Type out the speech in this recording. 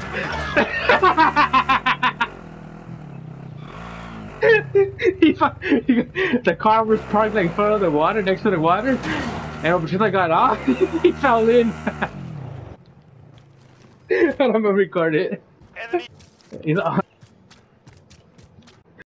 The car was parked like in front of the water, next to the water, and because I got off, he fell in. I'm gonna record it. Enemy. He's on.